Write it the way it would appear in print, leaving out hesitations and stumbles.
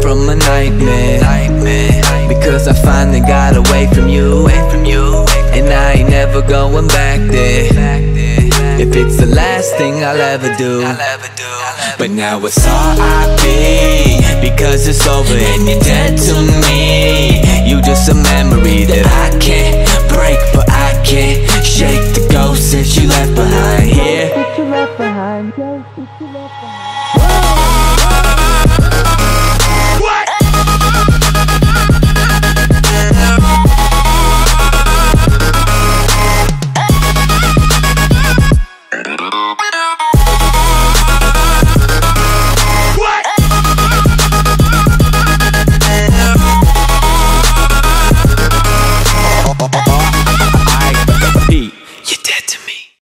from a nightmare, because I finally got away from you, and I ain't never going back there. If it's the last thing I'll ever do. But now it's R.I.P. because it's over and you're dead to me. You just a memory that